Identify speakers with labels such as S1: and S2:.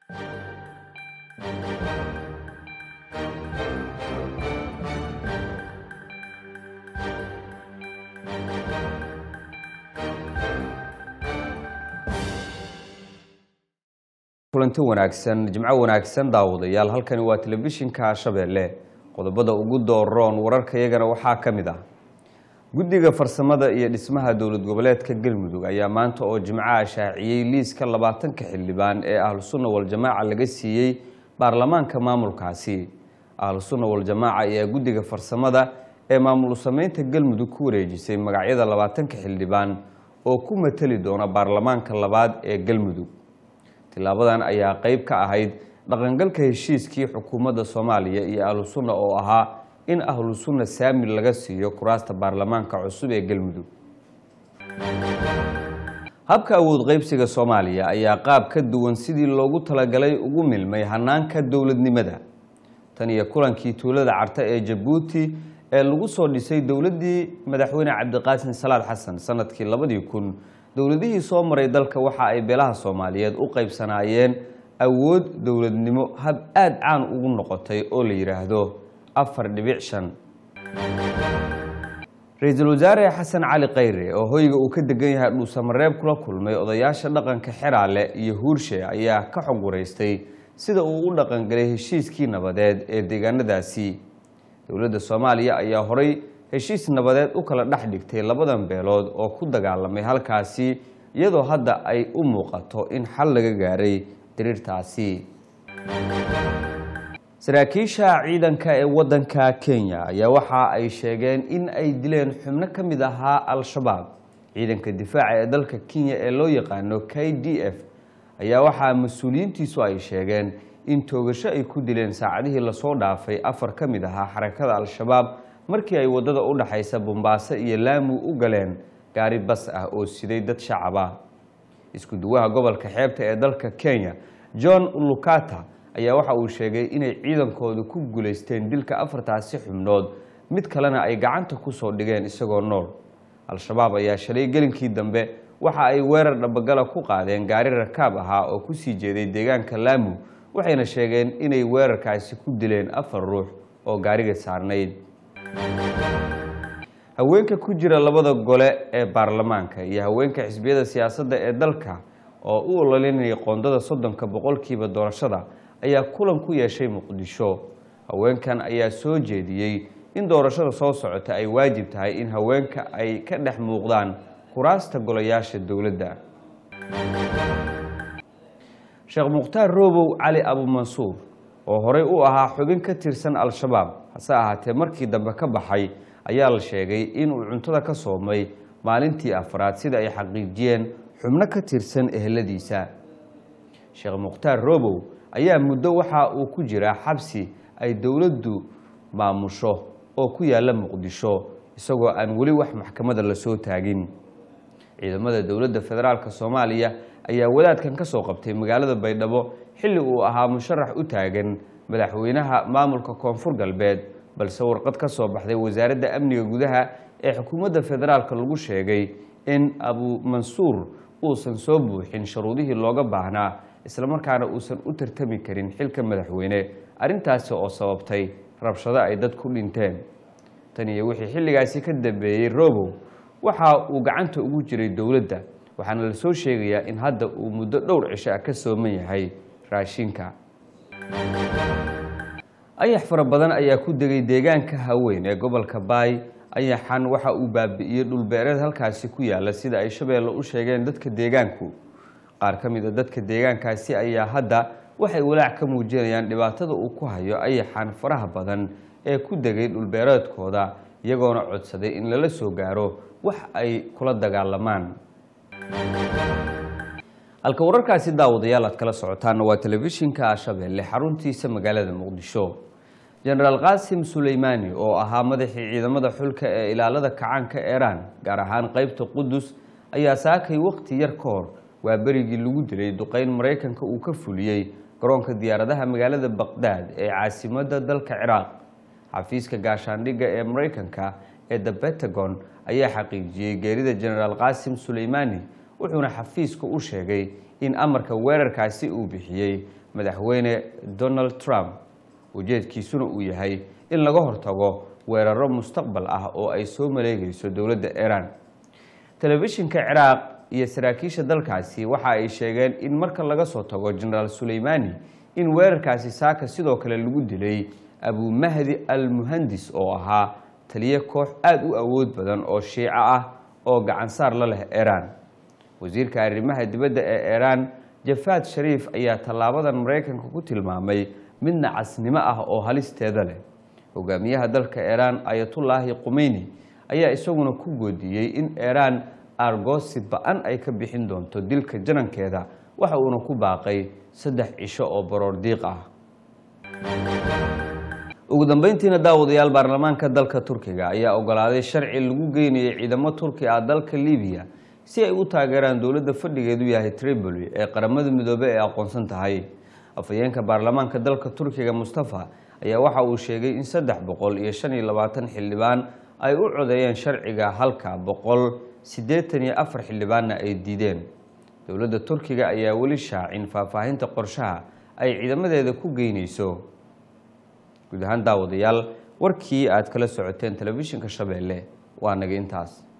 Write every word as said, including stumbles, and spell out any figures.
S1: kulanti wanaagsan jimco wanaagsan daawadayaal halkani waa telefishinka Shabeelle qodobada ugu dooran wararka iyagana waxaa kamid ah guddiga farsamada iyo dhismaha dawlad goboleedka Galmudug ayaa maanta oo jimcaha shaaciyay liiska labaatanka xildhibaan ee Ahlus Sunna wal Jamaaca laga siiyay baarlamaanka maamulkaasi Ahlus Sunna wal Jamaaca ayaa guddiga farsamada ee maamul sameynta Galmudug ku wareejisay magacyada labaatanka xildhibaan oo ku matali doona baarlamaanka labaad ee Galmudug tilaabadan ayaa qayb ka ahayd dhaqangalka heshiiskii xukuumadda Soomaaliya iyo Ahlus Sunna oo ahaa in Ahlus Sunna saami laga siiyo kuraasta baarlamaanka cusub ee Galmudug habka awood qaybsiga Soomaaliya ayaa qaab ka duwan sidii loogu talagalay ugu milmay hanaanka dawladnimada tan iyo kulankii tuulada Carta ee Djibouti ee lagu soo dhisay dawladii madaxweyne Cabdiqaasim Salaad Xasan sanadkii labadii kun dawladihii soo maray dalka waxa ay beelaha Soomaaliyeed u qaybsanaayeen awood dawladnimo hab aad caan ugu noqotay oo la yiraahdo afar dhibic shan Ra'iisul Wasaare Xasan Cali Khayre oo hoyga uu ka degan yahay Dhuusamareeb kula kulmay odayaasha dhaqanka Xiraale iyo Huurshe ayaa ka xog wareystay sida uu u dhaqan galay heshiiskii nabadeed ee deegaanadaasi dawladda Soomaaliya ayaa horay heshiis nabadeed u kala dhax dhigtay labadan beelood oo ku dagaalamay halkaasi iyadoo hadda ay u muuqato in xal laga gaaray diriirtaasi saraakiisha ciidanka ee wadanka Kenya ayaa waxa ay sheegeen in ay dileen xubno ka mid ahaa Al-Shabaab ciidanka difaaca ee dalka Kenya ee loo yaqaan K D F ayaa waxa mas'uuliyiintiisu ay sheegeen in toogasho ay ku dileen saacadihii la soo dhaafay afar ka mid ahaa xarakada Al-Shabaab markii ay wadada u dhaxaysa Bombaaso iyo Lamu u galeen gaari bas ah oo siday dad shacab ah isku duwaha gobolka xeebta ee dalka Kenya John Lukata ayaa waxa uu sheegay inay ciidankoodu ku guuleysteen dilka afartaasi xubnood mid kalena ay gacanta ku soo dhigeen isagoo nool Al-Shabaab ayaa shalay gelinkii dambe waxa ay weerar dhabagala ku qaadeen gaari rakaab ahaa oo ku sii jeeday deegaanka Lamu waxayna sheegeen inay weerarkaasi ku dileen afar ruux oo gaariga saarnayd haweenka ku jira labada gole ee baarlamaanka iyo haweenka xisbiyada siyaasadda ee dalka oo u ololeynaya qoondada soddonka boqolkiiba doorashada ayaa kulan ku yeeshay Muqdisho haweenkan ayaa soo jeediyay in doorashada soo socota ay waajib tahay in haweenka ay ka dhex muuqdaan kuraasta golayaasha dawladda Sheekh Mukhtaar Roobow Cali Abu Mansuur oo horey u ahaa xubin ka tirsan Al-Shabaab hase ahaatee markii dambe ka baxay ayaa la sheegay in uu cuntada ka soomay maalintii afraad sida ay xaqiijiyeen xubno ka tirsan eheladiisa Sheekh Mukhtaar Roobow ayaa muddo waxa uu ku jira xabsi ay dawladdu maamusho oo ku yaala Muqdisho isagoo aan wali wax maxkamada la soo taagin ciidamada dawladda federaalka Soomaaliya ayaa wadaadkan ka soo qabtay magaalada Baydhabo xilli uu ahaa musharax u taagan madaxweynaha maamulka Koonfur Galbeed balse warqad ka soo baxday wasaaradda amniga gudaha ee xukuumadda federaalka lagu sheegay in Abu Mansuur uusan soo buuxin shuruudihii looga baahnaa isla markaana uusan u tartami karin xilka madaxweyne arintaas oo sababtay rabshado ay dad ku dhinteen tan iyo wixii xilligaasi ka dambeeyay Roobow waxa uu gacanta ugu jiray dawladda waxaana la soo sheegayaa in hadda uu muddo dhowr cisho ka sooman yahay raashinka ayax fara badan ayaa ku degay deegaanka Haween ee gobolka Baay ayaxan waxa uu baabi'iyay dhul beereed halkaasi ku yaala sida ay Shabeelle u sheegeen dadka deegaanku qaar ka mid ah dadka deegaankaasi ayaa hadda waxay walaac ka muujinayaan dhibaatada uu ku hayo ayaxan faraha badan ee ku degay dhul beereedkooda iyagoona codsaday in lala soo gaaro wax ay kula dagaalamaan halka wararkaasi daawadayaal aad kala socotaan waa telefishinka Shabeelle xaruntiisa magaalada Muqdisho General Qasim Suleymani oo ahaa madaxii ciidamada xulka ee ilaalada kacaanka Iran gaar ahaan qaybta Qudus ayaa saakay waqti yar ka hor waa berigii lagu dilay duqeyn Mareykanka uu ka fuliyay garoonka diyaaradaha magaalada Baghdad ee caasimadda dalka Ciraaq xafiiska gaashaandhigga ee Mareykanka ee The Pentagon ayaa xaqiijiyay geerida General Qasim Suleymani wuxuuna xafiisku u sheegay in amarka weerarkaasi uu bixiyey madaxweyne Donald Trump ujeedkiisuna uu yahay in laga hortago weeraro mustaqbal ah oo ay soo maleegayso dowladda Iran. Telefishinka Ciraaq iyo saraakiisha dalkaasi waxa ay sheegeen in marka laga soo tago General Soleimani in weerarkaasi saaka sidoo kale lagu dilay Abu Mahdi al-Muhandis oo ahaa taliye koox aad u awood badan oo Shiico ah oo gacan saar la leh Iran. wasiirka arrimaha dibadda ee Iran Javad Zarif ayaa talaabadan Mareykanka ku tilmaamay mid nacasnimo ah oo halisteeda leh. hogaamiyaha dalka Iran Ayatollah Khomeini ayaa isaguna ku goodiyay in Iran argoosi ba'an ay ka bixin doonto dilka janankeeda waxa uuna ku baaqay saddex cisho oo baroor diiq ah. ugu dambeyntiina daawadayaal baarlamaanka dalka Turkiga ayaa ogolaaday sharci lagu geeyay ciidamo Turki ah dalka Liibiya si ay u taageeraan dowladda fadhigeedu yahay Tripoli ee qaramada midoobay ee aqoonsan tahay. afayeenka baarlamaanka dalka Turkiga Mustafa ayaa waxa uu sheegay in saddex boqol iyo shan iyo labaatan xildhibaan ay u codeeyeen sharciga halka boqol siddeetan iyo afar xildhibaanna ay diideen. dowladda Turkiga ayaa weli shaacin faahfaahinta qorshaha ay ciidamadeeda ku geynayso. guud ahaan daawadayaal warkii aad kala socoteen telefishinka Shabeelle waa naga intaas.